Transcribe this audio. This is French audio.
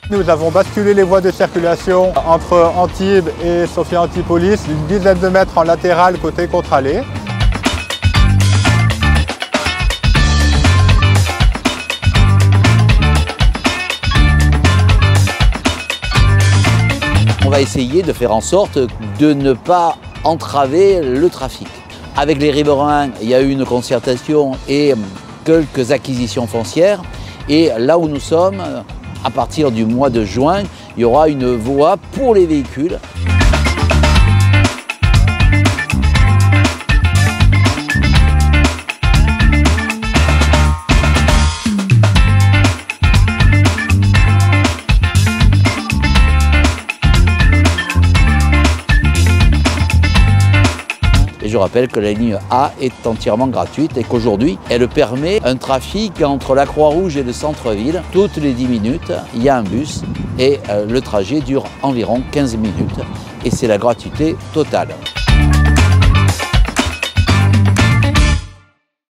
Nous avons basculé les voies de circulation entre Antibes et Sophia-Antipolis d'une dizaine de mètres en latéral côté contre-allée. On va essayer de faire en sorte de ne pas entraver le trafic. Avec les riverains, il y a eu une concertation et quelques acquisitions foncières. Et là où nous sommes, à partir du mois de juin, il y aura une voie pour les véhicules. Et je rappelle que la ligne A est entièrement gratuite et qu'aujourd'hui, elle permet un trafic entre la Croix-Rouge et le centre-ville. Toutes les 10 minutes, il y a un bus et le trajet dure environ 15 minutes. Et c'est la gratuité totale.